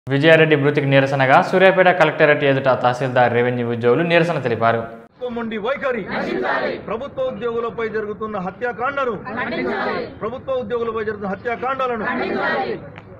విజయారెడ్డి మృతికి నిరసనగా సూర్యాపేట కలెక్టరేట్ ఎదుట తహసీల్దార్ రెవెన్యూ ఉద్యోగులు నిరసన తెలిపారు. మొండి వైఖరి ప్రభుత్వ ఉద్యోగులపై జరుగుతున్న హత్యాకాండను